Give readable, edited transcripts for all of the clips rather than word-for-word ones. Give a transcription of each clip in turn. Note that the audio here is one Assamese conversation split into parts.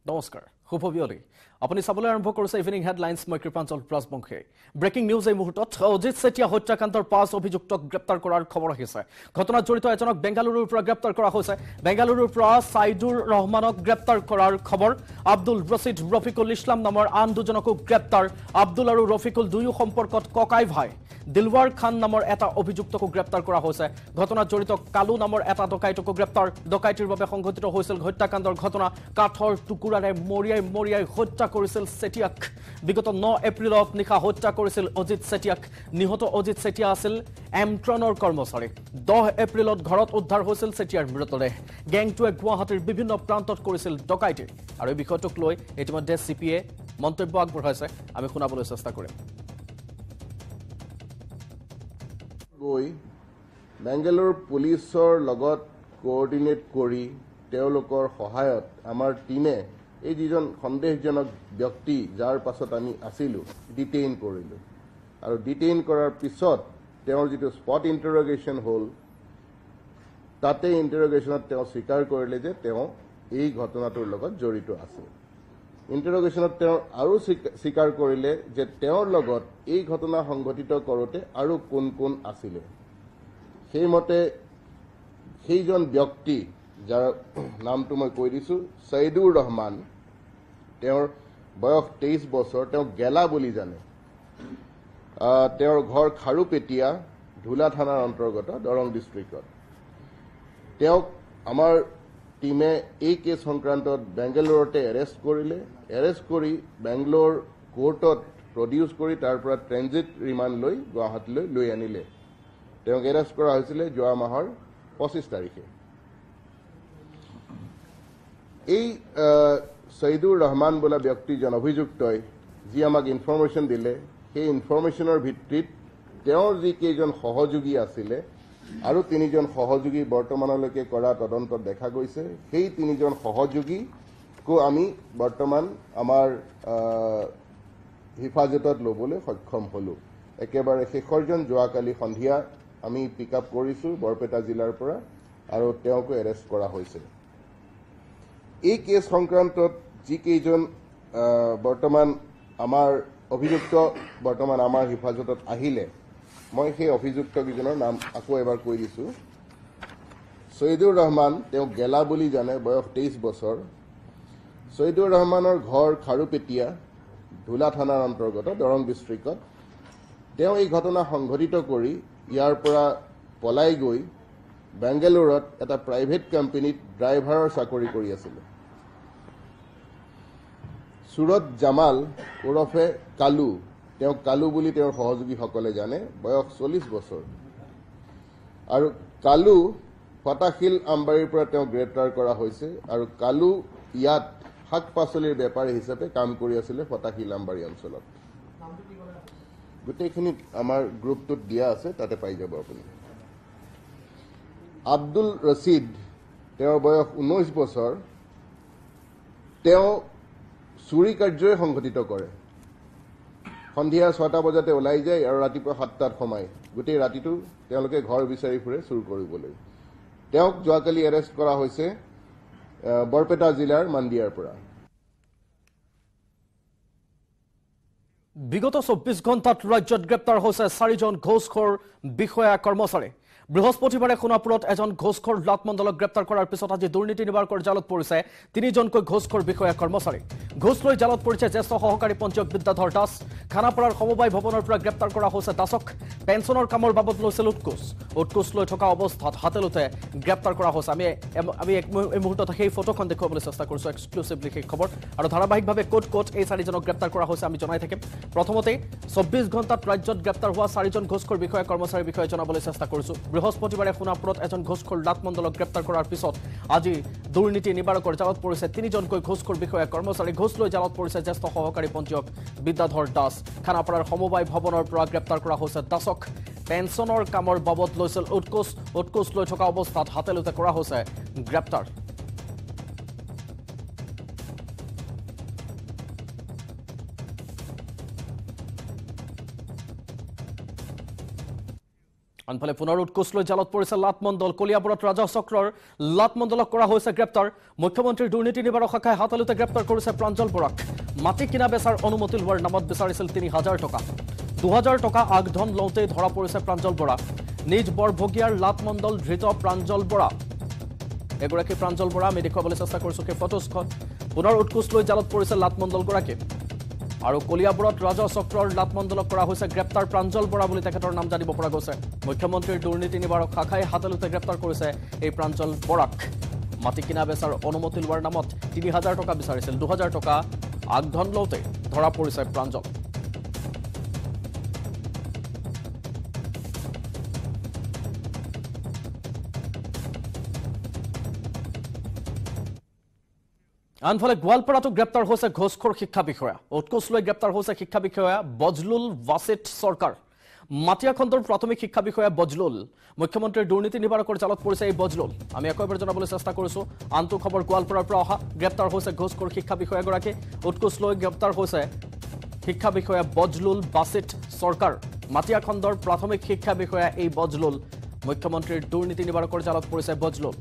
নমস্কাৰ শুভ বিয়লি আপুনি চাবলৈ আৰম্ভ কৰিছে ইভিনিং হেডলাইন্স মই কৃপাঞ্চল ৰাজবংশী ব্ৰেকিং নিউজ এই মুহূৰ্তত অজিত সেতিয়া হত্যাকাণ্ডৰ 5 অভিযুক্তক গ্ৰেপ্তাৰ কৰাৰ খবৰ আহিছে ঘটনাত জড়িত এজনক বেংগালুৰুৰ পৰা গ্ৰেপ্তাৰ কৰা হৈছে বেংগালুৰুৰ পৰা সাইদুৰ ৰহমানক গ্ৰেপ্তাৰ কৰাৰ খবৰ আব্দুল ৰছিদ ৰফিকুল ইছলাম নামৰ আন দুজনকো গ্ৰেপ্তাৰ আব্দুল আৰু ৰফিকুল দুয়ো সম্পৰ্কত ককাই ভাই দিলৱাৰ খান নামৰ এটা অভিযুক্তকো গ্ৰেপ্তাৰ কৰা হৈছে ঘটনাত জড়িত কালু নামৰ এটা ডকাইতকো গ্ৰেপ্তাৰ ডকাইতিৰ বাবে সংঘটিত হৈছিল হত্যাকাণ্ডৰ ঘটনা কাঠৰ টুকুৰাৰে মৰিয়াই হত্যা কৰিছিল সেতিয়াক বিগত 9 এপ্ৰিলত নিশা হত্যা কৰিছিল অজিত সেতিয়াক নিহত অজিত সেতিয়া আছিল এমট্ৰনৰ কৰ্মচাৰী 10 এপ্ৰিলত ঘৰত উদ্ধাৰ হৈছিল সেতিয়াৰ মৃতদেহ গ্যাংটোৱে গুৱাহাটীৰ বিভিন্ন প্ৰান্তত কৰিছিল ডকাইতি আৰু এই বিষয়টোক লৈ ইতিমধ্যে সিপিএ মন্তব্য আগবঢ়াইছে আমি শুনাবলৈ চেষ্টা কৰিম বেংগালুৰু পুলিচৰ লগত কোঅৰ্ডিনেট কৰি তেওঁলোকৰ সহায়ত আমাৰ টিমে এই যিজন সন্দেহজনক ব্যক্তি যাৰ পাছত আমি আছিলো ডিটেইন কৰিলো আৰু ডিটেইন কৰাৰ পিছত তেওঁৰ যিটো স্পট ইন্টাৰোগেশ্যন হ'ল তাতে ইন্টাৰোগেশ্যনত তেওঁ স্বীকাৰ কৰিলে যে তেওঁ এই ঘটনাটোৰ লগত জড়িত আছে ইন্টাৰোগেশ্যনত তেওঁ আৰু স্বীকাৰ কৰিলে যে তেওঁৰ লগত এই ঘটনা সংঘটিত কৰোতে আৰু কোন কোন আছিল সেইমতে সেইজন ব্যক্তি যাৰ নামটো মই কৈ দিছো সাইদুৰ ৰহমান তেওঁৰ বয়স 23 বছৰ তেওঁ গেলা বুলি জানে তেওঁৰ ঘৰ খাৰুপেটিয়া ধুলা থানাৰ অন্তৰ্গত দৰং ডিষ্ট্ৰিক্টত তেওঁক আমাৰ টিমে এই কেছ সংক্ৰান্তত বেংগালুৰুতে এৰেষ্ট কৰিলে এৰেষ্ট কৰি বেংগলোৰ কোৰ্টত প্ৰডিউচ কৰি তাৰ পৰা ট্ৰেনজিট ৰিমাণ্ড লৈ গুৱাহাটীলৈ লৈ আনিলে তেওঁক এৰেষ্ট কৰা হৈছিল যোৱা মাহৰ 25 তাৰিখে এই সাইদুৰ ৰহমান বোলা ব্যক্তিজন অভিযুক্তই যি আমাক ইনফৰমেশ্যন দিলে সেই ইনফৰমেশ্যনৰ ভিত্তিত তেওঁৰ যি কেইজন সহযোগী আছিলে আৰু তিনিজন সহযোগী বৰ্তমানলৈকে কৰা তদন্তত দেখা গৈছে সেই তিনিজন সহযোগীকো আমি বৰ্তমান আমাৰ হিফাজতত ল'বলৈ সক্ষম হলো একেবাৰে শেষৰজন যোৱাকালি সন্ধিয়া আমি পিক আপ কৰিছো বৰপেটা জিলাৰ পৰা আৰু তেওঁকো এৰেষ্ট কৰা হৈছে এই কেছ সংক্ৰান্তত যি কেইজন বৰ্তমান আমাৰ অভিযুক্ত বৰ্তমান আমাৰ হিফাজতত আহিলে মই সেই অভিযুক্ত কেইজনৰ নাম আকৌ এবাৰ কৈ দিছো সাইদুৰ ৰহমান তেওঁ গেলা বুলি জানে বয়স 23 বছৰ সাইদুৰ ৰহমানৰ ঘৰ খাৰুপেটিয়া ধুলা থানাৰ অন্তৰ্গত দৰং ডিষ্ট্ৰিক্টত তেওঁ এই ঘটনা সংঘটিত কৰি ইয়াৰ পৰা পলাই গৈ বেংগালুৰুত এটা প্ৰাইভেট কোম্পানীত ড্ৰাইভাৰৰ চাকৰি কৰি আছিল সুৰজ জামাল ওৰফে কালু তেওঁ কালু বুলি তেওঁৰ সহযোগীসকলে জানে বয়স 40 বছৰ আৰু কালু ফটাখিল আম্বাৰীৰ পৰা তেওঁ গ্ৰেপ্তাৰ কৰা হৈছে আৰু কালু ইয়াত শাক পাচলিৰ বেপাৰী হিচাপে কাম কৰি আছিল ফটাখিল আম্বাৰী অঞ্চলত গোটেইখিনি আমাৰ গ্ৰুপটোত দিয়া আছে তাতে পাই যাব আপুনি আব্দুল ৰছিদ তেওঁৰ বয়স 19 বছৰ তেওঁ চুৰি কাৰ্যই সংঘটিত কৰে সন্ধিয়া 6টা বজাতে ওলাই যায় আৰু ৰাতিপুৱা 7টাত সোমায় গোটেই ৰাতিটো তেওঁলোকে ঘৰ বিচাৰি ফুৰে চুৰ কৰিবলৈ তেওঁক যোৱাকালি এৰেষ্ট কৰা হৈছে বৰপেটা জিলাৰ মান্দিয়াৰ পৰা বিগত 24 ঘণ্টাত ৰাজ্যত গ্ৰেপ্তাৰ হৈছে 4জন ঘোষখোৰ বিষয়া কৰ্মচাৰী বৃহস্পতিবাৰে সোণাপুৰত এজন ঘোষখোৰ লাটমণ্ডলক গ্ৰেপ্তাৰ কৰাৰ পিছত আজি দুৰ্নীতি নিবাৰকৰ জালত পৰিছে 3জনকৈ ঘোষখোৰ বিষয়া কৰ্মচাৰী ঘোষ লৈ জালত পৰিছে জ্যেষ্ঠ সহকাৰী পঞ্চায়ত বিদ্যাধৰ দাস খানাপাৰাৰ সমবায় ভৱনৰ পৰা গ্ৰেপ্তাৰ কৰা হৈছে দাসক পেঞ্চনৰ কামৰ বাবদ লৈছিল উৎকোচ লৈ থকা অৱস্থাত হাতেলতে গ্ৰেপ্তাৰ কৰা হৈছে আমি এই মুহূৰ্তত সেই ফটোখন দেখুৱাবলৈ চেষ্টা কৰিছো এক্সক্লুসিভলি সেই খবৰ আৰু ধাৰাবাহিকভাৱে কোট এই 4জনক গ্ৰেপ্তাৰ কৰা হৈছে আমি জনাই থাকিম প্ৰথমতে 24 ঘণ্টাত ৰাজ্যত গ্ৰেপ্তাৰ হোৱা 4জন ঘোষখোৰ বিষয়া কৰ্মচাৰীৰ বিষয়ে জনাবলৈ চেষ্টা কৰিছো বৃহস্পতিবাৰে সোণাপুৰত এজন ঘোষখোৰ লাটমণ্ডলক গ্ৰেপ্তাৰ কৰাৰ পিছত আজি দুৰ্নীতি নিবাৰকৰ জালত পৰিছে 3জনকৈ ঘোষখোৰ বিষয়া কৰ্মচাৰী ঘোষ লৈ জালত পৰিছে জ্যেষ্ঠ সহকাৰী পঞ্চায়ত বিদ্যাধৰ দাস খানাপাৰাৰ সমবায় ভৱনৰ পৰা গ্ৰেপ্তাৰ কৰা হৈছে দাসক পেঞ্চনৰ কামৰ বাবদ লৈছিল উৎকোচ লৈ থকা অৱস্থাত হাতেলতে কৰা হৈছে গ্ৰেপ্তাৰ আনফালে পুনৰ উৎকোচ লৈ জালত পৰিছে লাটমণ্ডল কলিয়াবৰত ৰাজহ চক্ৰৰ লাটমণ্ডলক কৰা হৈছে গ্ৰেপ্তাৰ মুখ্যমন্ত্ৰীৰ দুৰ্নীতি নিবাৰক শাখাই হাতলতে গ্ৰেপ্তাৰ কৰিছে প্ৰাঞ্জল বৰাক মাটি কিনা বেচাৰ অনুমতি লোৱাৰ নামত বিচাৰিছিল ৩০০০ টকা ২০০০ টকা আগধন লওঁতেই ধৰা পৰিছে প্ৰাঞ্জল বৰা নিজ বৰভগীয়াৰ লাটমণ্ডল ধৃত প্ৰাঞ্জল বৰা এগৰাকী প্ৰাঞ্জল বৰা আমি দেখুৱাবলৈ চেষ্টা কৰিছো সেই ফটোজখন পুনৰ উৎকোচ লৈ জালত পৰিছে লাটমণ্ডলগৰাকী আৰু কলিয়াবৰত ৰাজহ চক্ৰৰ লাটমণ্ডলক কৰা হৈছে গ্ৰেপ্তাৰ প্ৰাঞ্জল বৰা বুলি তেখেতৰ নাম জানিব পৰা গৈছে মুখ্যমন্ত্ৰীৰ দুৰ্নীতি নিবাৰক শাখাই হাতলতে গ্ৰেপ্তাৰ কৰিছে এই প্ৰাঞ্জল বৰাক মাটি কিনা বেচাৰ অনুমতি লোৱাৰ নামত ৩০০০ টকা বিচাৰিছিল ২০০০ টকা আগধন লওঁতে ধৰা পৰিছে প্ৰাঞ্জল আনফালে গোৱালপাৰাতো গ্ৰেপ্তাৰ হৈছে ঘোষখোৰ শিক্ষা বিষয়া উৎকোচ লৈ গ্ৰেপ্তাৰ হৈছে শিক্ষা বিষয়া বজলুল ৱাছিট চৰকাৰ মাটিয়াখণ্ডৰ প্ৰাথমিক শিক্ষা বিষয়া বজলুল মুখ্যমন্ত্ৰীৰ দুৰ্নীতি নিবাৰকৰ জালত পৰিছে এই বজলুল আমি একবাৰ জনাবলৈ চেষ্টা কৰিছো আনটো খবৰ গোৱালপাৰাৰ পৰা অহা গ্ৰেপ্তাৰ হৈছে ঘোষখোৰ শিক্ষা বিষয়াগৰাকী উৎকোচ লৈ গ্ৰেপ্তাৰ হৈছে শিক্ষা বিষয়া বজলুল ৱাছিট চৰকাৰ মাটিয়াখণ্ডৰ প্ৰাথমিক শিক্ষা বিষয়া এই বজলুল মুখ্যমন্ত্ৰীৰ দুৰ্নীতি নিবাৰকৰ জালত পৰিছে বজলুল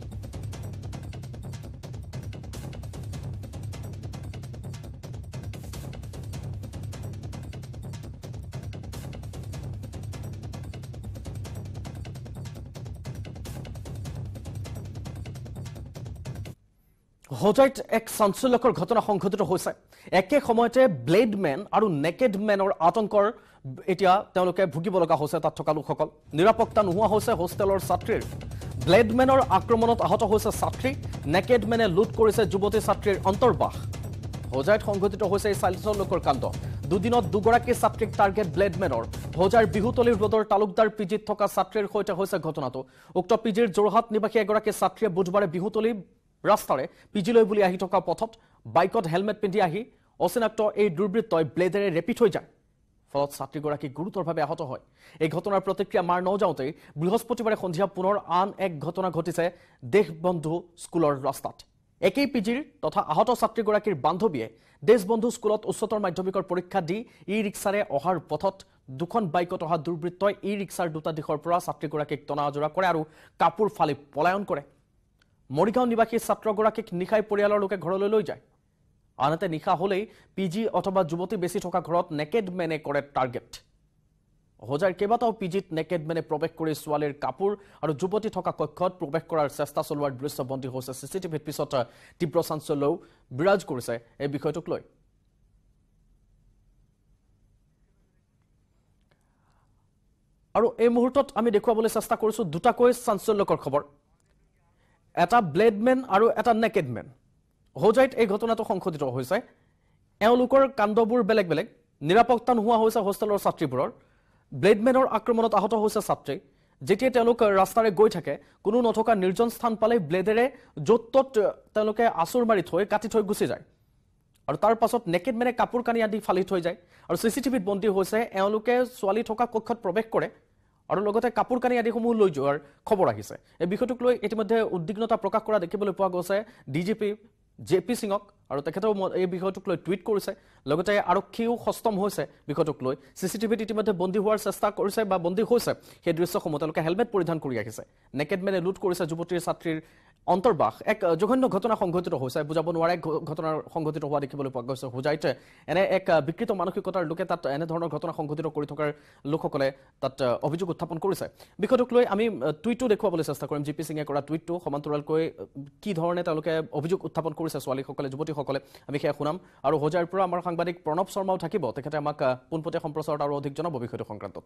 হোজাইত এক চাঞ্চল্যকৰ ঘটনা সংঘটিত হৈছে একে সময়তে ব্লেডমেন আৰু নেকেড মেনৰ আতংকৰ এতিয়া তেওঁলোকে ভুগিব লগা হৈছে তাত থকা লোকসকল নিৰাপত্তা নোহোৱা হৈছে হোষ্টেলৰ ছাত্ৰীৰ ব্লেডমেনৰ আক্ৰমণত আহত হৈছে ছাত্ৰী নেকেড মেনে লুট কৰিছে যুৱতী ছাত্ৰীৰ অন্তৰ্বাস হোজাইত সংঘটিত হৈছে এই চাঞ্চল্যকৰ কাণ্ড দুদিনত দুগৰাকী ছাত্ৰীক টাৰ্গেট ব্লেডমেনৰ হোজাৰ বিহুতলীৰ ৰোডৰ তালুকদাৰ পিজিত থকা ছাত্ৰীৰ সৈতে হৈছে ঘটনাটো উক্ত পিজিৰ যোৰহাট নিবাসী এগৰাকী ছাত্ৰীয়ে বুধবাৰে বিহুতলী ৰাস্তাৰে পিজিলৈ বুলি আহি থকা পথত বাইকত হেলমেট পিন্ধি আহি অচিনাক্ত এই দুৰ্বৃত্তই ব্লেডেৰে ৰেপি থৈ যায় ফলত ছাত্ৰীগৰাকী গুৰুতৰভাৱে আহত হয় এই ঘটনাৰ প্ৰতিক্ৰিয়া মাৰ নযাওঁতেই বৃহস্পতিবাৰে সন্ধিয়া পুনৰ আন এক ঘটনা ঘটিছে দেশবন্ধু স্কুলৰ ৰাস্তাত একেই পিজিৰ তথা আহত ছাত্ৰীগৰাকীৰ বান্ধৱীয়ে দেশবন্ধু স্কুলত উচ্চতৰ মাধ্যমিকৰ পৰীক্ষা দি ই ৰিক্সাৰে অহাৰ পথত দুখন বাইকত অহা দুৰ্বৃত্তই ই ৰিক্সাৰ দুটা দিশৰ পৰা ছাত্ৰীগৰাকীক টনা আজোৰা কৰে আৰু কাপোৰ ফালি পলায়ন কৰে মৰিগাঁও নিবাসী ছাত্ৰগৰাকীক নিশাই পৰিয়ালৰ লোকে ঘৰলৈ লৈ যায় আনহাতে নিশা হলেই পিজি অথবা যুৱতী বেছি থকা ঘৰত নেকেড মেনে কৰে টাৰ্গেট হোজাইৰ কেইবাটাও পিজিত নেকেড মেনে প্ৰৱেশ কৰি ছোৱালীৰ কাপোৰ আৰু যুৱতী থকা কক্ষত প্ৰৱেশ কৰাৰ চেষ্টা চলোৱাৰ দৃশ্য বন্দী হৈছে চিচিটিভিৰ পিছত তীব্ৰ চাঞ্চল্যও বিৰাজ কৰিছে এই বিষয়টোক লৈ আৰু এই মুহূৰ্তত আমি দেখুৱাবলৈ চেষ্টা কৰিছো দুটাকৈ চাঞ্চল্যকৰ খবৰ এটা ব্লেডমেন আৰু এটা নেকেডমেন হোজাইত এই ঘটনাটো সংঘটিত হৈছে এওঁলোকৰ কাণ্ডবোৰ বেলেগ বেলেগ নিৰাপত্তা নোহোৱা হৈছে হোষ্টেলৰ ছাত্ৰীবোৰৰ ব্লেডমেনৰ আক্ৰমণত আহত হৈছে ছাত্ৰী যেতিয়া তেওঁলোক ৰাস্তাৰে গৈ থাকে কোনো নথকা নিৰ্জন স্থান পালে ব্লেডেৰে য'ত ত'ত তেওঁলোকে আচুৰ মাৰি থৈ কাটি থৈ গুচি যায় আৰু তাৰ পাছত নেকেডমেনে কাপোৰ কানি আদি ফালি থৈ যায় আৰু চিচিটিভিত বন্দী হৈছে এওঁলোকে ছোৱালী থকা কক্ষত প্ৰৱেশ কৰে আৰু লগতে কাপোৰ কানি আদিসমূহ লৈ যোৱাৰ খবৰ আহিছে এই বিষয়টোক লৈ ইতিমধ্যে উদ্বিগ্নতা প্ৰকাশ কৰা দেখিবলৈ পোৱা গৈছে ডিজিপি জেপি সিঙক আৰু তেখেতেও এই বিষয়টোক লৈ টুইট কৰিছে লগতে আৰক্ষীও সষ্টম হৈছে বিষয়টোক লৈ চিচিটিভিত ইতিমধ্যে বন্দী হোৱাৰ চেষ্টা কৰিছে বা বন্দী হৈছে সেই দৃশ্যসমূহ তেওঁলোকে হেলমেট পৰিধান কৰি আহিছে নেকেডমেনে লুট কৰিছে যুৱতীৰ ছাত্ৰীৰ অন্তৰ্বাস এক জঘন্য ঘটনা সংঘটিত হৈছে বুজাব নোৱাৰা ঘটনা সংঘটিত হোৱা দেখিবলৈ পোৱা গৈছে হোজাইতে এনে এক বিকৃত মানসিকতাৰ লোকে তাত এনে ধৰণৰ ঘটনা সংঘটিত কৰি থকাৰ লোকসকলে তাত অভিযোগ উত্থাপন কৰিছে বিষয়টোক লৈ আমি টুইটো দেখুৱাবলৈ চেষ্টা কৰিম জিপি সিঙে কৰা টুইটটো সমান্তৰালকৈ কি ধৰণে তেওঁলোকে অভিযোগ উত্থাপন কৰিছে ছোৱালীসকলে যুৱতীসকলে আমি সেয়া শুনাম আৰু হোজাইৰ পৰা আমাৰ সাংবাদিক প্ৰণৱ শৰ্মাও থাকিব তেখেতে আমাক পোনপটীয়া সম্প্ৰচাৰত আৰু অধিক জনাব বিষয়টো সংক্ৰান্তত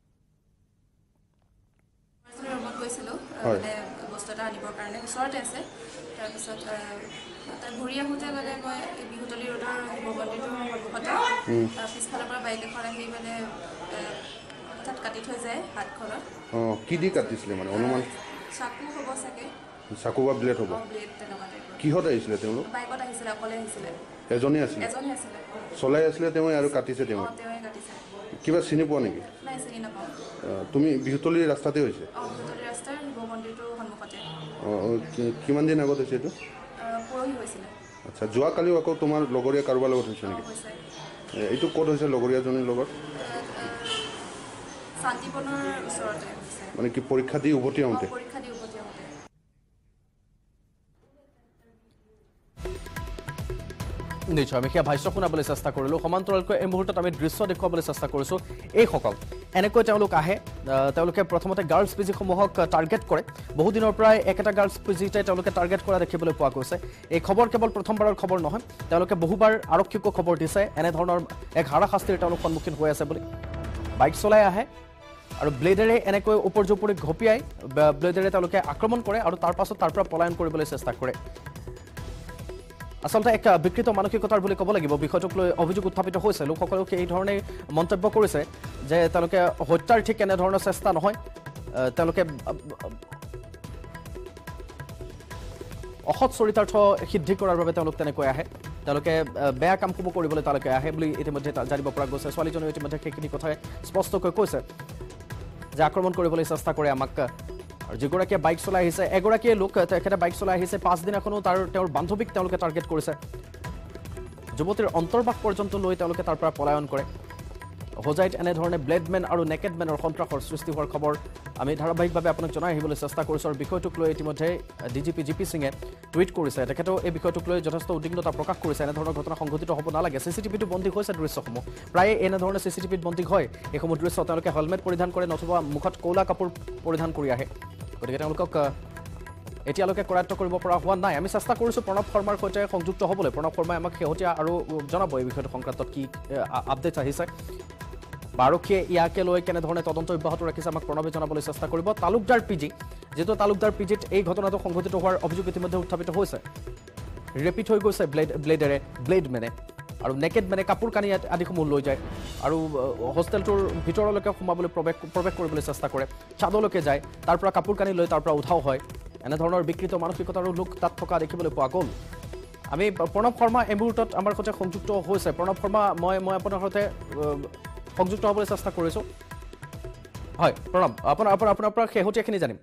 বস্তুটা আনিবৰ কাৰণে ওচৰতে আছে তাৰপিছত তাত ঘূৰি আহোঁতে মানে মই বিহুতলী ৰোডৰ শিৱ মন্দিৰটোৰ সন্মুখতে পিছফালৰ পৰা বাইক এখন আহি মানে তাত কাটি থৈ যায় হাতখনত কি দি কাটিছিলে মানে অনুমান চাকু হ'ব চাগে চাকু বা ব্লেড হ'ব ব্লেড তেনেকুৱা টাইপৰ কিহত আহিছিলে তেওঁলোক বাইকত আহিছিলে অকলে আহিছিলে এজনী আছিলে চলাই আছিলে তেওঁ আৰু কাটিছে তেওঁ কাটিছে কিবা চিনি পোৱা নেকি নাই চিনি নাপাওঁ তুমি বিহুতলীৰ ৰাস্তাতে হৈছে বিহুতলী ৰাস্তাৰ শিৱ মন্দিৰটোৰ সন্মুখতে কিমান দিন আগত হৈছে এইটো পৰহি হৈছিলে আচ্ছা যোৱাকালিও আকৌ তোমাৰ লগৰীয়া কাৰোবাৰ লগত হৈছে নেকি এইটো ক'ত হৈছে লগৰীয়াজনীৰ লগত শান্তিপনৰ ওচৰতে হৈছে মানে কি পৰীক্ষা দি উভতি আহোঁতে পৰীক্ষা দি উভতি আহোঁতে নিশ্চয় আমি সেয়া ভাষ্য শুনাবলৈ চেষ্টা কৰিলোঁ সমান্তৰালকৈ এই মুহূৰ্তত আমি দৃশ্য দেখুৱাবলৈ চেষ্টা কৰিছোঁ এইসকল এনেকৈ তেওঁলোক আহে তেওঁলোকে প্ৰথমতে গাৰ্লছ পি জিসমূহক টাৰ্গেট কৰে বহুদিনৰ পৰাই একেটা গাৰ্লছ পি জিতে তেওঁলোকে টাৰ্গেট কৰা দেখিবলৈ পোৱা গৈছে এই খবৰ কেৱল প্ৰথমবাৰৰ খবৰ নহয় তেওঁলোকে বহুবাৰ আৰক্ষীকো খবৰ দিছে এনেধৰণৰ এক হাৰাশাস্তিৰ তেওঁলোক সন্মুখীন হৈ আছে বুলি বাইক চলাই আহে আৰু ব্লেডেৰে এনেকৈ ওপৰ জোপৰি ঘপিয়াই ব্লেডেৰে তেওঁলোকে আক্ৰমণ কৰে আৰু তাৰ পাছত তাৰ পৰা পলায়ন কৰিবলৈ চেষ্টা কৰে আচলতে এক বিকৃত মানসিকতাৰ বুলি ক'ব লাগিব বিষয়টোক লৈ অভিযোগ উত্থাপিত হৈছে লোকসকলেও এই ধৰণে মন্তব্য কৰিছে যে তেওঁলোকে হত্যাৰ ঠিক এনেধৰণৰ চেষ্টা নহয় তেওঁলোকে অসৎ চৰিতাৰ্থ সিদ্ধি কৰাৰ বাবে তেওঁলোক তেনেকৈ আহে তেওঁলোকে বেয়া কামসমূহ কৰিবলৈ তেওঁলোকে আহে বুলি ইতিমধ্যে জানিব পৰা গৈছে ছোৱালীজনীয়ে ইতিমধ্যে সেইখিনি কথাই স্পষ্টকৈ কৈছে যে আক্ৰমণ কৰিবলৈ চেষ্টা কৰে আমাক আৰু যিগৰাকীয়ে বাইক চলাই আহিছে এগৰাকীয়ে লোক তেখেতে বাইক চলাই আহিছে পাছদিনাখনো তেওঁৰ বান্ধৱীক তেওঁলোকে টাৰ্গেট কৰিছে যুৱতীৰ অন্তৰ্বাস পৰ্যন্ত লৈ তেওঁলোকে তাৰ পৰা পলায়ন কৰে হোজাইত এনেধৰণে ব্লেডমেন আৰু নেকেডমেনৰ সন্ত্ৰাসৰ সৃষ্টি হোৱাৰ খবৰ আমি ধাৰাবাহিকভাৱে আপোনাক জনাই আহিবলৈ চেষ্টা কৰিছোঁ আৰু বিষয়টোক লৈ ইতিমধ্যে ডিজিপি জি পি সিঙে টুইট কৰিছে তেখেতেও এই বিষয়টোক লৈ যথেষ্ট উদ্বিগ্নতা প্ৰকাশ কৰিছে এনেধৰণৰ ঘটনা সংঘটিত হ'ব নালাগে চিচিটিভিটো বন্দী হৈছে দৃশ্যসমূহ প্ৰায়ে এনেধৰণে চিচিটিভিত বন্দী হয় এইসমূহ দৃশ্য তেওঁলোকে হেলমেট পৰিধান কৰে নতুবা মুখত ক'লা কাপোৰ পৰিধান কৰি আহে গতিকে তেওঁলোকক এতিয়ালৈকে কৰায়ত্ব কৰিব পৰা হোৱা নাই আমি চেষ্টা কৰিছোঁ প্ৰণৱ শৰ্মাৰ সৈতে সংযুক্ত হ'বলৈ প্ৰণৱ শৰ্মাই আমাক শেহতীয়া আৰু জনাব এই বিষয়টো সংক্ৰান্তত কি আপডেট আহিছে আৰক্ষীয়ে ইয়াকে লৈ কেনেধৰণে তদন্ত অব্যাহত ৰাখিছে আমাক প্ৰণৱে জনাবলৈ চেষ্টা কৰিব তালুকদাৰ পি জি যিটো তালুকদাৰ পি জিত এই ঘটনাটো সংঘটিত হোৱাৰ অভিযোগ ইতিমধ্যে উত্থাপিত হৈছে ৰেপিড হৈ গৈছে ব্লেডেৰে ব্লেডমেনে আৰু নেকেডমেনে কাপোৰ কানি আদিসমূহ লৈ যায় আৰু হোষ্টেলটোৰ ভিতৰলৈকে সোমাবলৈ প্ৰৱেশ কৰিবলৈ চেষ্টা কৰে চাদলৈকে যায় তাৰ পৰা কাপোৰ কানি লৈ তাৰ পৰা উঠাও হয় এনেধৰণৰ বিকৃত মানসিকতাৰো লোক তাত থকা দেখিবলৈ পোৱা গ'ল আমি প্ৰণৱ শৰ্মা এই মুহূৰ্তত আমাৰ সৈতে সংযুক্ত হৈছে প্ৰণৱ শৰ্মা মই আপোনাৰ সৈতে সংযুক্ত হ'বলৈ চেষ্টা কৰিছোঁ হয় প্ৰণৱ আপোনাৰ পৰা শেহতীয়াখিনি জানিম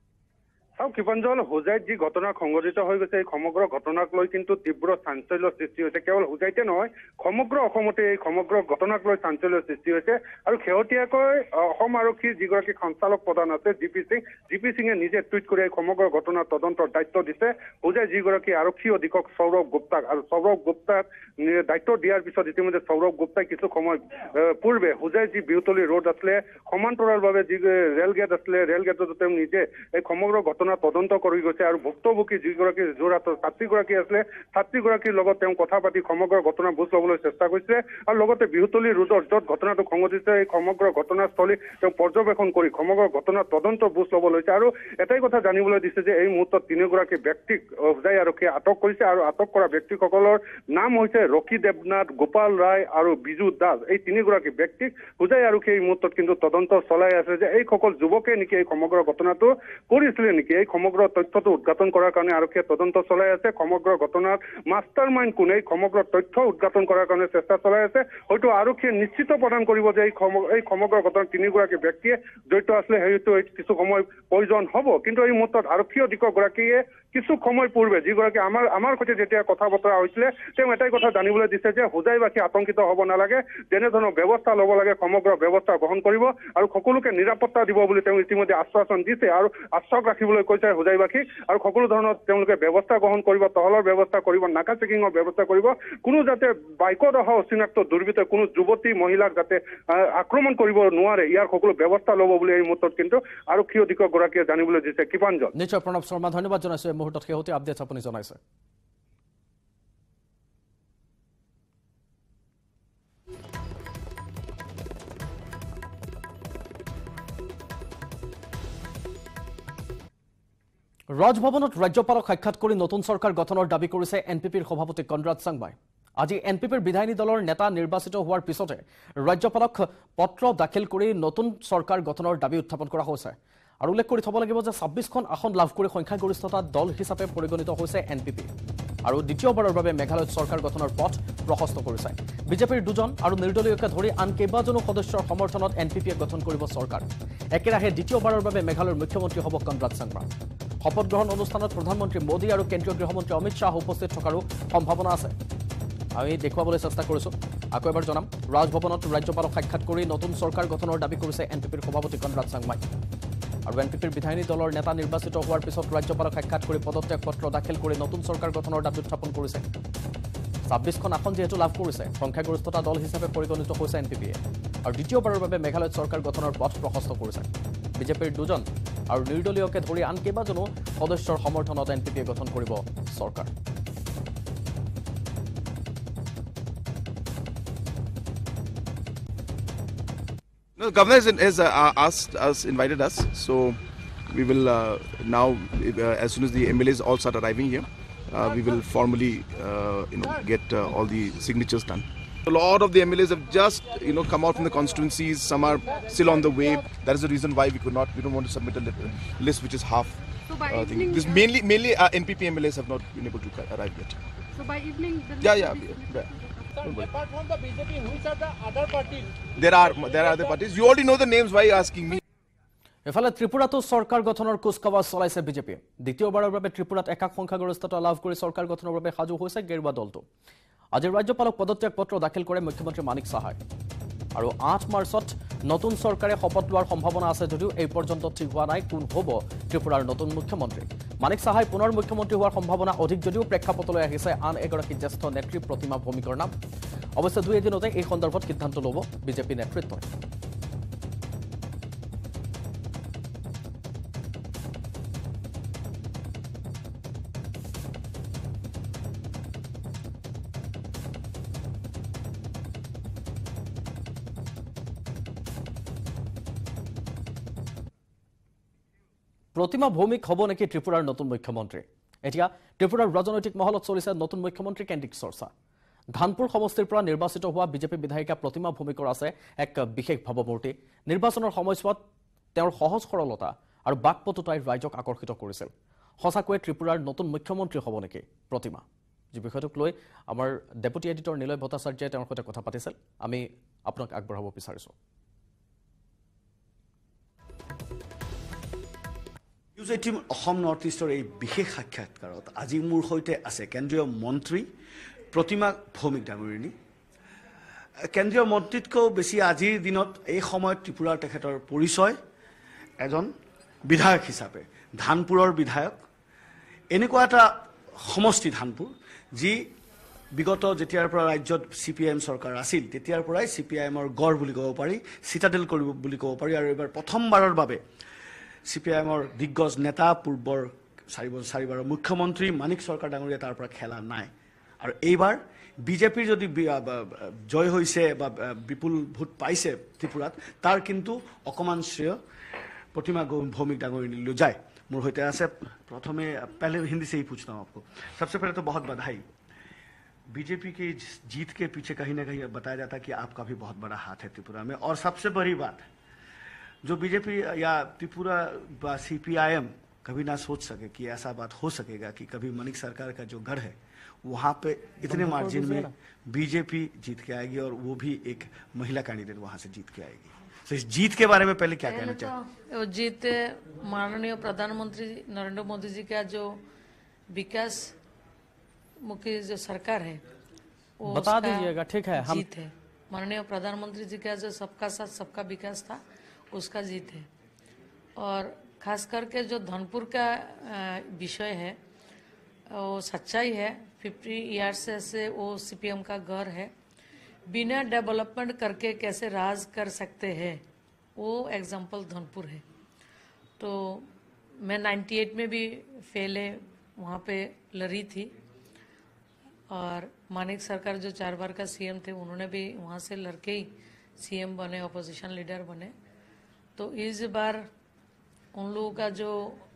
চাওক কৃপাঞ্জল হোজাইত যি ঘটনা সংঘটিত হৈ গৈছে এই সমগ্ৰ ঘটনাক লৈ কিন্তু তীব্ৰ চাঞ্চল্যৰ সৃষ্টি হৈছে কেৱল হোজাইতে নহয় সমগ্ৰ অসমতে এই সমগ্ৰ ঘটনাক লৈ চাঞ্চল্যৰ সৃষ্টি হৈছে আৰু শেহতীয়াকৈ অসম আৰক্ষীৰ যিগৰাকী সঞ্চালক প্ৰধান আছে জি পি সিঙে নিজে টুইট কৰি এই সমগ্ৰ ঘটনাৰ তদন্তৰ দায়িত্ব দিছে হোজাই যিগৰাকী আৰক্ষী অধীক্ষক সৌৰভ গুপ্তাক আৰু সৌৰভ গুপ্তাক দায়িত্ব দিয়াৰ পিছত ইতিমধ্যে সৌৰভ গুপ্তাই কিছু সময় পূৰ্বে হোজাই যি বিহুতলী ৰোড আছিলে সমান্তৰালভাৱে যি ৰেল গেট আছিলে ৰেল গেটত তেওঁ নিজে এই সমগ্ৰ ঘটনা তদন্ত কৰি গৈছে আৰু ভুক্তভোগী যিগৰাকী যোৰহাটৰ ছাত্ৰীগৰাকী আছিলে ছাত্ৰীগৰাকীৰ লগত তেওঁ কথা পাতি সমগ্ৰ ঘটনা বুজ ল'বলৈ চেষ্টা কৰিছে আৰু লগতে বিহুতলী ৰোডৰ য'ত ঘটনাটো সংঘটিত এই সমগ্ৰ ঘটনাস্থলী তেওঁ পৰ্যবেক্ষণ কৰি সমগ্ৰ ঘটনাৰ তদন্ত বুজ ল'ব লৈছে আৰু এটাই কথা জানিবলৈ দিছে যে এই মুহূৰ্তত তিনিগৰাকী ব্যক্তিক হোজাই আৰক্ষীয়ে আটক কৰিছে আৰু আটক কৰা ব্যক্তিসকলৰ নাম হৈছে ৰকি দেৱনাথ গোপাল ৰায় আৰু বিজু দাস এই তিনিগৰাকী ব্যক্তিক হোজাই আৰক্ষীয়ে এই মুহূৰ্তত কিন্তু তদন্ত চলাই আছে যে এইসকল যুৱকে নেকি এই সমগ্ৰ ঘটনাটো কৰিছিলে নেকি এই সমগ্ৰ তথ্যটো উদ্ঘাটন কৰাৰ কাৰণে আৰক্ষীয়ে তদন্ত চলাই আছে সমগ্ৰ ঘটনাৰ মাষ্টাৰ মাইণ্ড কোনে এই সমগ্ৰ তথ্য উদ্ঘাটন কৰাৰ কাৰণে চেষ্টা চলাই আছে হয়তো আৰক্ষীয়ে নিশ্চিত প্ৰদান কৰিব যে এই সমগ্ৰ ঘটনাত তিনিগৰাকী ব্যক্তিয়ে জড়িত আছিলে সেইটো কিছু সময় প্ৰয়োজন হ'ব কিন্তু এই মুহূৰ্তত আৰক্ষী অধীক্ষকগৰাকীয়ে কিছু সময় পূৰ্বে যিগৰাকী আমাৰ সৈতে যেতিয়া কথা বতৰা হৈছিলে তেওঁ এটাই কথা জানিবলৈ দিছে যে হোজাইবাসী আতংকিত হ'ব নালাগে যেনেধৰণৰ ব্যৱস্থা ল'ব লাগে সমগ্ৰ ব্যৱস্থা গ্ৰহণ কৰিব আৰু সকলোকে নিৰাপত্তা দিব বুলি তেওঁ ইতিমধ্যে আশ্বাসন দিছে আৰু আশ্বাস ৰাখিবলৈ কৈছে হোজাইবাসীক আৰু সকলো ধৰণৰ তেওঁলোকে ব্যৱস্থা গ্ৰহণ কৰিব টহলৰ ব্যৱস্থা কৰিব নাকা চেকিঙৰ ব্যৱস্থা কৰিব কোনো যাতে বাইকত অহা অচিনাক্ত দুৰ্বৃত্তই কোনো যুৱতী মহিলাক যাতে আক্ৰমণ কৰিব নোৱাৰে ইয়াৰ সকলো ব্যৱস্থা ল'ব বুলি এই মুহূৰ্তত কিন্তু আৰক্ষী অধীক্ষকগৰাকীয়ে জানিবলৈ দিছে কৃপাঞ্জল নিশ্চয় প্ৰণৱ শৰ্মা ধন্যবাদ জনাইছোঁ এই মুহূৰ্তত শেহতীয়া আপডেট আপুনি জনাইছে ৰাজভৱনত ৰাজ্যপালক সাক্ষাৎ কৰি নতুন চৰকাৰ গঠনৰ দাবী কৰিছে এনপিপিৰ সভাপতি কনৰাড চাংমাই আজি এনপিপিৰ বিধায়িনী দলৰ নেতা নিৰ্বাচিত হোৱাৰ পিছতে ৰাজ্যপালক পত্ৰ দাখিল কৰি নতুন চৰকাৰ গঠনৰ দাবী উত্থাপন কৰা হৈছে আৰু উল্লেখ কৰি থব লাগিব যে 26খন আসন লাভ কৰি সংখ্যাগৰিষ্ঠতা দল হিচাপে পৰিগণিত হৈছে এনপিপি আৰু দ্বিতীয়বাৰৰ বাবে মেঘালয়ত চৰকাৰ গঠনৰ পথ প্ৰশস্ত কৰিছে বিজেপিৰ দুজন আৰু নিৰ্দলীয়কে ধৰি আন কেইবাজনো সদস্যৰ সমৰ্থনত এনপিপিয়ে গঠন কৰিব চৰকাৰ একেৰাহে দ্বিতীয়বাৰৰ বাবে মেঘালয়ৰ মুখ্যমন্ত্ৰী হ'ব কনৰাড চাংমা শপত গ্ৰহণ অনুষ্ঠানত প্ৰধানমন্ত্ৰী মোদী আৰু কেন্দ্ৰীয় গৃহমন্ত্ৰী অমিত শ্বাহ উপস্থিত থকাৰো সম্ভাৱনা আছে আমি দেখুৱাবলৈ চেষ্টা কৰিছোঁ আকৌ এবাৰ জনাম ৰাজভৱনত ৰাজ্যপালক সাক্ষাৎ কৰি নতুন চৰকাৰ গঠনৰ দাবী কৰিছে এনপিপিৰ সভাপতি কনৰাড চাংমাই আৰু এনপিপিৰ বিধায়িনী দলৰ নেতা নিৰ্বাচিত হোৱাৰ পিছত ৰাজ্যপালক সাক্ষাৎ কৰি পদত্যাগ পত্ৰ দাখিল কৰি নতুন চৰকাৰ গঠনৰ দাবী উত্থাপন কৰিছে 26খন আসন যেহেতু লাভ কৰিছে সংখ্যাগৰিষ্ঠতা দল হিচাপে পৰিগণিত হৈছে এনপিপিয়ে আৰু দ্বিতীয়বাৰৰ বাবে মেঘালয়ত চৰকাৰ গঠনৰ পথ প্ৰশস্ত কৰিছে বিজেপিৰ দুজন আৰু নিৰ্দলীয়কে ধৰি আন কেইবাজনো সদস্যৰ সমৰ্থনত এনপিপিয়ে গঠন কৰিব চৰকাৰ No, the governor has asked us, invited us, so we will now, as soon as the MLAs all start arriving here, we will formally, get all the signatures done. A lot of the MLAs have just, come out from the constituencies. Some are still on the way. That is the reason why we don't want to submit a list which is half. So by thing. evening, This mainly NPP MLAs have not been able to arrive yet. so by evening, the Yeah. Apart from the BJP, which are the other parties? There are other parties. You already know the names. Why are you asking me? এফালে ত্ৰিপুৰাতো চৰকাৰ গঠনৰ কুচকাৱাজ চলাইছে বিজেপিয়ে দ্বিতীয়বাৰৰ বাবে ত্ৰিপুৰাত একাক সংখ্যাগৰিষ্ঠতা লাভ কৰি চৰকাৰ গঠনৰ বাবে সাজু হৈছে গেৰুৱা দলটো আজি ৰাজ্যপালক পদত্যাগ পত্ৰ দাখিল কৰে মুখ্যমন্ত্ৰী মানিক সাহাই আৰু 8 মাৰ্চত নতুন চৰকাৰে শপত লোৱাৰ সম্ভাৱনা আছে যদিও এই পৰ্যন্ত ঠিক হোৱা নাই কোন হ'ব ত্ৰিপুৰাৰ নতুন মুখ্যমন্ত্ৰী মানিক সাহাই পুনৰ মুখ্যমন্ত্ৰী হোৱাৰ সম্ভাৱনা অধিক যদিও প্ৰেক্ষাপটলৈ আহিছে আন এগৰাকী জ্যেষ্ঠ নেত্ৰী প্ৰতিমা ভৌমিকৰ নাম অৱশ্যে দুই এদিনতে এই সন্দৰ্ভত সিদ্ধান্ত ল'ব বিজেপি নেতৃত্বই প্ৰতিমা ভৌমিক হ'ব নেকি ত্ৰিপুৰাৰ নতুন মুখ্যমন্ত্ৰী এতিয়া ত্ৰিপুৰাৰ ৰাজনৈতিক মহলত চলিছে নতুন মুখ্যমন্ত্ৰী কেন্দ্ৰিক চৰ্চা ধানপুৰ সমষ্টিৰ পৰা নিৰ্বাচিত হোৱা বিজেপি বিধায়িকা প্ৰতিমা ভৌমিকৰ আছে এক বিশেষ ভাৱমূৰ্তি নিৰ্বাচনৰ সময়ছোৱাত তেওঁৰ সহজ সৰলতা আৰু বাকপটুতাই ৰাইজক আকৰ্ষিত কৰিছিল সঁচাকৈ ত্ৰিপুৰাৰ নতুন মুখ্যমন্ত্ৰী হ'ব নেকি প্ৰতিমা যি বিষয়টোক লৈ আমাৰ ডেপুটি এডিটৰ নিলয় ভট্টাচাৰ্যই তেওঁৰ সৈতে কথা পাতিছিল আমি আপোনাক আগবঢ়াব বিচাৰিছোঁ নিউজ 18 অসম নৰ্থ ইষ্টৰ এই বিশেষ সাক্ষাৎকাৰত আজি মোৰ সৈতে আছে কেন্দ্ৰীয় মন্ত্ৰী প্ৰতিমা ভৌমিক ডাঙৰীণী কেন্দ্ৰীয় মন্ত্ৰীতকৈ বেছি আজিৰ দিনত এই সময়ত ত্ৰিপুৰাৰ তেখেতৰ পৰিচয় এজন বিধায়ক হিচাপে ধানপুৰৰ বিধায়ক এনেকুৱা এটা সমষ্টি ধানপুৰ যি বিগত যেতিয়াৰ পৰা ৰাজ্যত CPM চৰকাৰ আছিল তেতিয়াৰ পৰাই CPIMৰ গড় বুলি ক'ব পাৰি চিটাডেল কৰিব বুলি ক'ব পাৰি আৰু এবাৰ প্ৰথমবাৰৰ বাবে CPIMৰ দিগ্গজ নেতা পূৰ্বৰ 4 বাৰৰ মুখ্যমন্ত্ৰী মানিক চৰকাৰ ডাঙৰীয়া তাৰ পৰা খেলা নাই আৰু এইবাৰ বিজেপিৰ যদি জয় হৈছে বা বিপুল ভোট পাইছে ত্ৰিপুৰাত তাৰ কিন্তু অকমান শ্ৰেয় प्रतिमा भौमिक डांगोरी ले जाए मुझे होते ऐसे प्रथमे पहले हिंदी से ही पूछता हूँ आपको सबसे पहले तो बहुत बधाई बीजेपी की जीत के पीछे कहीं ना कहीं बताया जाता है कि आपका भी बहुत बड़ा हाथ है त्रिपुरा में और सबसे बड़ी बात जो बीजेपी या त्रिपुरा CPIM कभी ना सोच सके कि ऐसा बात हो सकेगा कि कभी मनिक सरकार का जो गढ़ है वहाँ पे इतने मार्जिन में बीजेपी जीत के आएगी और वो भी एक महिला कैंडिडेट वहाँ से जीत के आएगी तो इस जीत के बारे में पहले क्या कहना चाहिए वो जीत माननीय प्रधानमंत्री नरेंद्र मोदी जी का जो विकास मुखी जो सरकार है वो बता दीजिएगा ठीक है हम जीत है माननीय प्रधानमंत्री जी का जो सबका साथ सबका विकास था उसका जीत है और खास करके जो धनपुर का विषय है वो सच्चाई है 50 ईयर्स से वो CPM का घर है बिना डेवलपमेंट करके कैसे राज कर सकते हैं वो एग्जाम्पल धनपुर है तो मैं 98 में भी पहले वहाँ पे लड़ी थी और मानिक सरकार जो 4 बार का CM थे उन्होंने भी वहाँ से लड़के ही CM बने अपोजिशन लीडर बने तो इस बार उन लोगों का जो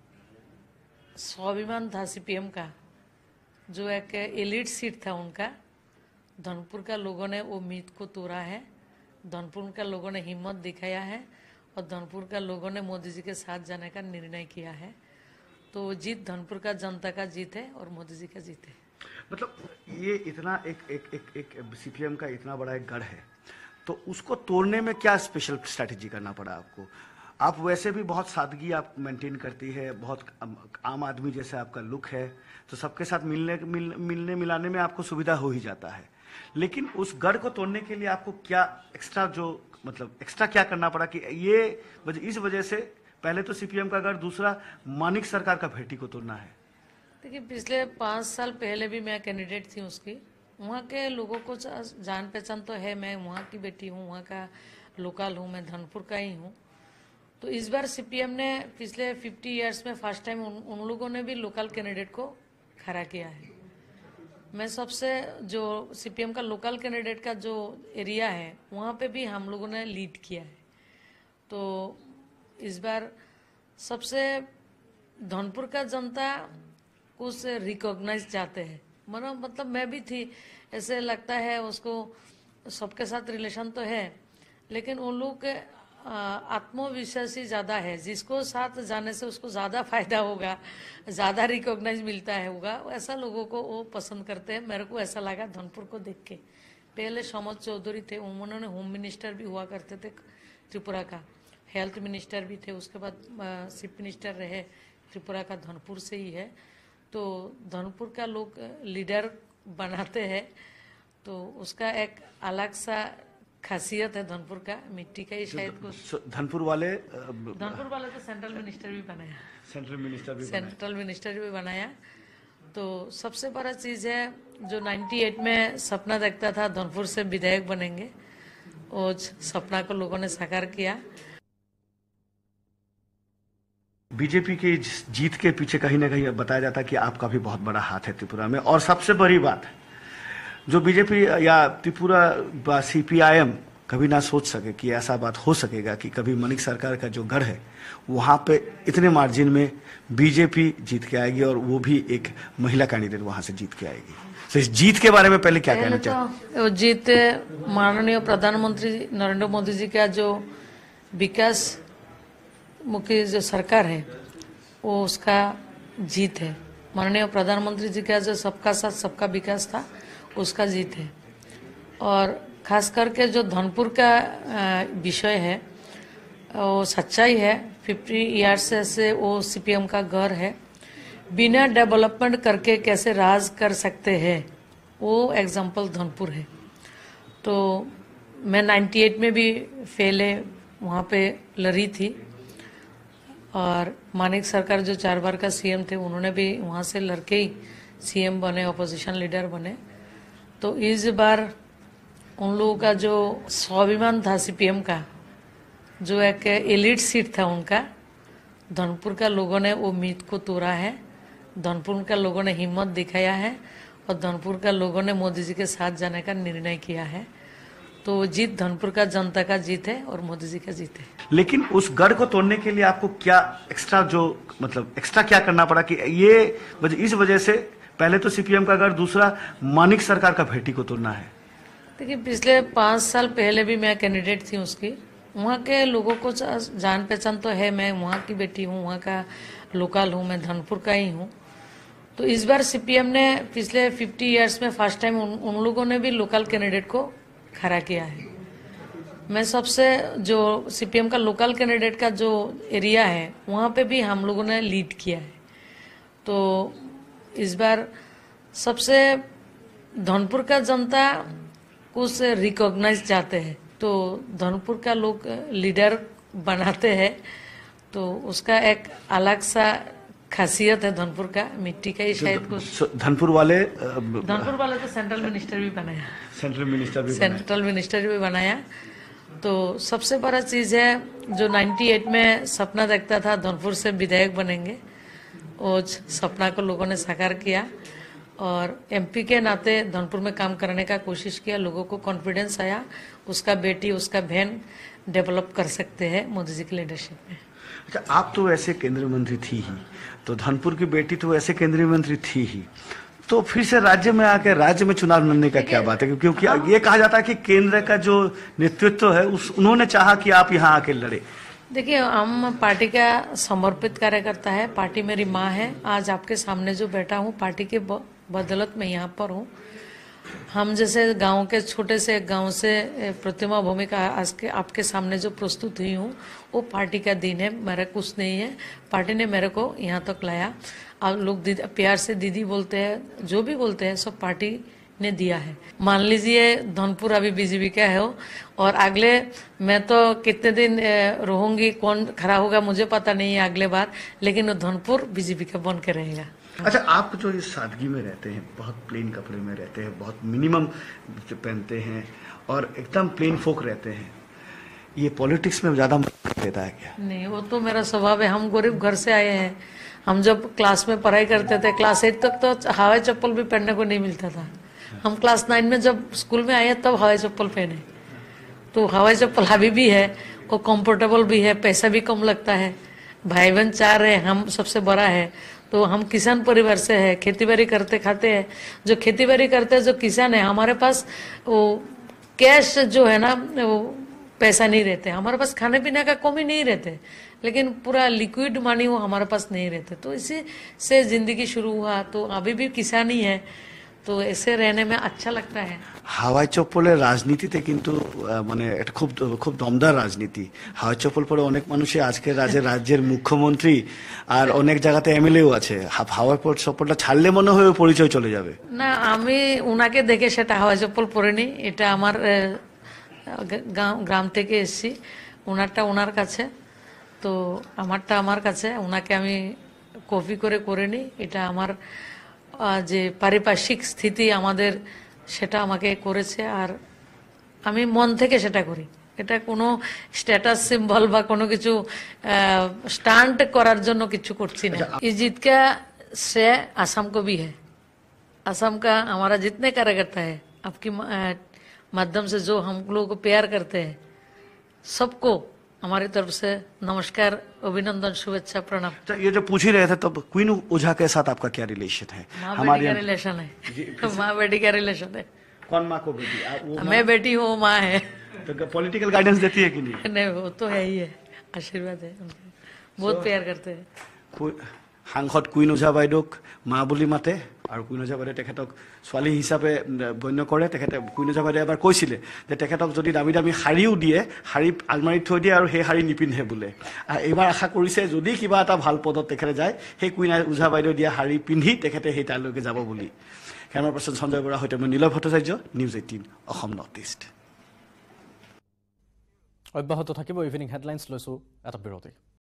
स्वाभिमान था CPM का जो एक एलिट सीट था उनका धनपुर का लोगों ने वो मीत को तोड़ा है धनपुर का लोगों ने हिम्मत दिखाया है और धनपुर का लोगों ने मोदी जी के साथ जाने का निर्णय किया है तो जीत धनपुर का जनता का जीत है और मोदी जी का जीत है मतलब ये इतना एक CPM का इतना बड़ा एक गढ़ है तो उसको तोड़ने में क्या स्पेशल स्ट्रैटेजी करना पड़ा आपको आप वैसे भी बहुत सादगी आप मेंटेन करती है बहुत आम आदमी जैसे आपका लुक है तो सबके साथ मिलने मिलाने में आपको सुविधा हो ही जाता है लेकिन उस गढ़ को तोड़ने के लिए आपको क्या एक्स्ट्रा एक्स्ट्रा क्या करना पड़ा कि इस वजह से पहले तो सीपीएम का गढ़, दूसरा मानिक सरकार का भेटी को तोड़ना है? देखिए, पिछले 5 साल पहले भी मैं कैंडिडेट थी उसकी। वहाँ के लोगों को जान पहचान तो है, मैं वहाँ की बेटी हूँ, वहाँ का लोकल हूँ, मैं धनपुर का ही हूँ। तो इस बार सीपीएम ने पिछले 50 इयर्स में फर्स्ट टाइम उन लोगों ने भी लोकल कैंडिडेट को खड़ा किया है। मैं सबसे जो सीपीएम का लोकल कैंडिडेट का जो एरिया है वहाँ पे भी हम लोगों ने लीड किया है। तो इस बार सबसे धनपुर का जनता कुछ रिकॉग्नाइज चाहते हैं। मतलब मैं भी थी, ऐसे लगता है उसको सबके साथ रिलेशन तो है, लेकिन उन लोग के आत्मविश्वास ही ज़्यादा है। जिसको साथ जाने से उसको ज़्यादा फायदा होगा, ज़्यादा रिकॉग्नाइज मिलता है होगा, ऐसा लोगों को वो पसंद करते हैं। मेरे को ऐसा लगा धनपुर को देख के। पहले समद चौधरी थे, उन्होंने होम मिनिस्टर भी हुआ करते थे त्रिपुरा का, हेल्थ मिनिस्टर भी थे, उसके बाद चीफ मिनिस्टर रहे त्रिपुरा का, धनपुर से ही है। तो धनपुर का लोग लीडर बनाते हैं, तो उसका एक अलग सा खासियत है धनपुर का। मिट्टी का ही शायद कुछ। धनपुर वाले तो सेंट्रल मिनिस्टर भी बनाया। तो सबसे बड़ा चीज़ है जो 98 में सपना देखता था धनपुर से विधायक बनेंगे, और सपना को लोगों ने साकार किया। बीजेपी की जीत के पीछे कहीं ना कहीं बताया जाता है कि आपका भी बहुत बड़ा हाथ है त्रिपुरा में। और सबसे बड़ी बात है जो बीजेपी या त्रिपुरा सीपीआईएम कभी ना सोच सके कि ऐसा बात हो सकेगा कि कभी मानिक सरकार का जो गढ़ है वहां पे इतने मार्जिन में बीजेपी जीत के आएगी, और वो भी एक महिला कैंडिडेट वहां से जीत के आएगी। तो इस जीत के बारे में पहले क्या कहना चाहिए? तो जीत माननीय प्रधानमंत्री नरेंद्र मोदी जी का जो विकास मुखी जो सरकार है वो उसका जीत है। माननीय प्रधानमंत्री जी का जो सबका साथ सबका विकास था उसका जीत है। और खास करके जो धनपुर का विषय है वो सच्चाई है। 50 इयर्स से वो सीपीएम का घर है। बिना डेवलपमेंट करके कैसे राज कर सकते हैं वो एग्जाम्पल धनपुर है। तो मैं 98 में भी पहले वहाँ पे लड़ी थी, और मानिक सरकार जो 4 बार का सीएम थे उन्होंने भी वहाँ से लड़के ही सीएम बने, ऑपोजिशन लीडर बने। तो इस बार उन लोगों का जो स्वाभिमान था सीपीएम का, जो एक एलिट सीट था उनका, धनपुर का लोगों ने वो मीत को तोड़ा है। धनपुर का लोगों ने हिम्मत दिखाया है, और धनपुर का लोगों ने मोदी जी के साथ जाने का निर्णय किया है। तो जीत धनपुर का जनता का जीत है और मोदी जी का जीत है। लेकिन उस गढ़ को तोड़ने के लिए आपको क्या एक्स्ट्रा एक्स्ट्रा क्या करना पड़ा कि इस वजह से पहले तो सीपीएम का गढ़, दूसरा मानिक सरकार का भेटी को तोड़ना है? देखिए, पिछले 5 साल पहले भी मैं कैंडिडेट थी उसकी। वहाँ के लोगों को जान पहचान तो है, मैं वहाँ की बेटी हूँ, वहाँ का लोकल हूँ, मैं धनपुर का ही हूँ। तो इस बार सीपीएम ने पिछले 50 इयर्स में फर्स्ट टाइम उन लोगों ने भी लोकल कैंडिडेट को खड़ा किया है। मैं सबसे जो सीपीएम का लोकल कैंडिडेट का जो एरिया है वहाँ पे भी हम लोगों ने लीड किया है। तो इस बार सबसे धनपुर का जनता कुछ रिकॉग्नाइज चाहते हैं, तो धनपुर का लोग लीडर बनाते हैं। तो उसका एक अलग सा खासियत है धनपुर का। मिट्टी का ही शायद कुछ। धनपुर वाले तो सेंट्रल मिनिस्टर भी बनाया। तो सबसे बड़ा चीज़ है जो 98 में सपना देखता था धनपुर से विधायक बनेंगे, और सपना को लोगों ने साकार किया। और एमपी के नाते धनपुर में काम करने का कोशिश किया। लोगों को कॉन्फिडेंस आया, उसका बेटी उसका बहन डेवलप कर सकते हैं मोदी जी की लीडरशिप में। अच्छा, आप तो ऐसे केंद्रीय मंत्री थी ही, तो धनपुर की बेटी तो ऐसे केंद्रीय मंत्री थी ही, तो फिर से राज्य में आके राज्य में चुनाव लड़ने का क्या बात है? क्योंकि ये कहा जाता है कि केंद्र का जो नेतृत्व है उन्होंने चाहा कि आप यहाँ आके लड़े। देखिए, हम पार्टी का समर्पित कार्यकर्ता है। पार्टी मेरी माँ है। आज आपके सामने जो बैठा हूँ पार्टी के बदौलत में यहाँ पर हूँ। हम जैसे गांव के छोटे से गांव से प्रतिमा भूमिका आज के आपके सामने जो प्रस्तुत हुई हूँ वो पार्टी का दिन है, मेरा कुछ नहीं है। पार्टी ने मेरे को यहाँ तक लाया। आप लोग प्यार से दीदी बोलते हैं, जो भी बोलते हैं सब पार्टी ने दिया है। मान लीजिए धनपुर अभी बीजेपी का है और अगले मैं तो कितने दिन रहूंगी, कौन खड़ा होगा मुझे पता नहीं है अगले बार, लेकिन धनपुर बीजेपी का बन के रहेगा। अच्छा, आप जो इस सादगी में रहते हैं, बहुत प्लेन कपड़े में रहते हैं, बहुत मिनिमम पहनते हैं और एकदम प्लेन फोक रहते हैं, ये पॉलिटिक्स में ज्यादा मदद देता है क्या? नहीं, वो तो मेरा स्वभाव है। हम गरीब घर से आए हैं। हम जब क्लास में पढ़ाई करते थे, क्लास 8 तक तो हवाई चप्पल भी पहनने को नहीं मिलता था। हम क्लास 9 में जब स्कूल में आए तब हवाई चप्पल पहने। तो हवाई चप्पल अभी भी है, वो कंफर्टेबल भी है, पैसा भी कम लगता है। भाई बहन 4 है, हम सबसे बड़ा है। तो हम किसान परिवार से है, खेती बाड़ी करते खाते हैं। जो खेती बाड़ी करते हैं, जो किसान है, हमारे पास वो कैश जो है ना, वो पैसा नहीं रहते। हमारे पास खाने पीने का कमी नहीं रहते, लेकिन पूरा लिक्विड मनी वो हमारे पास नहीं रहते। तो इसी से जिंदगी शुरू हुआ। तो अभी भी किसान ही है, तो ऐसे रहने में अच्छा लगता है। হাওয়াই চপ্পলের রাজনীতিতে কিন্তু মানে এটা খুব খুব দমদার রাজনীতি। হাওয়াই চপ্পল পরে অনেক মানুষই আজকের রাজ্যের মুখ্যমন্ত্রী আর অনেক জায়গাতে এমএলএও আছে। হাওয়াই চপ্পলটা ছাড়লে মনে হয় পরিচয় চলে যাবে। না, আমি উনাকে দেখে সেটা হাওয়াই চপ্পল পরিনি। এটা আমার গ্রাম থেকে এসেছি, ওনারটা ওনার কাছে, তো আমারটা আমার কাছে। ওনাকে আমি কপি করে করিনি। এটা আমার যে পারিপার্শ্বিক স্থিতি আমাদের, সেটা আমাকে করেছে, আর আমি মন থেকে সেটা করি। এটা কোনো স্ট্যাটাস সিম্বল বা কোনো কিছু স্টান্ট করার জন্য কিছু করছি না। इस जीत का श्रेय असम को भी है। असम का हमारा जितने कार्यकर्ता है, आपकी माध्यम से जो हम लोगों को प्यार करते हैं, सबको हमारी तरफ से नमस्कार, अभिनंदन, शुभेच्छा, प्रणाम। तो ये जो पूछ ही रहे थे, तब क्वीन ओझा के साथ आपका क्या रिलेशन है? माँ बेटी का रिलेशन है। माँ बेटी का रिलेशन है। कौन माँ को बेटी? मैं बेटी हूँ, माँ है। तो पॉलिटिकल गाइडेंस देती है कि नहीं? नहीं, वो तो है ही है, आशीर्वाद है उनका, बहुत प्यार करते हैं। সাংসদ কুইন ওঝা বাইদেউক মা বুলি মাতে আৰু কুইন ওঝা বাইদেউ তেখেতক ছোৱালী হিচাপে গণ্য কৰে। তেখেতে কুইন ওঝা বাইদেউ এবাৰ কৈছিলে যে তেখেতক যদি দামী দামী শাৰীও দিয়ে, শাৰী আলমাৰীত থৈ দিয়ে আৰু সেই শাৰী নিপিন্ধে বোলে। এইবাৰ আশা কৰিছে যদি কিবা এটা ভাল পদত তেখেতে যায়, সেই কুইন ওঝা বাইদেউ দিয়া শাৰী পিন্ধি তেখেতে সেই তালৈকে যাব বুলি। কেমেৰা পাৰ্চন সঞ্জয় বৰাৰ সৈতে মই Niloy Bhattacharya, news 18 Assam north east. অব্যাহত থাকিব ইভিনিং হেডলাইন্স। লৈছো এটা বিৰতি।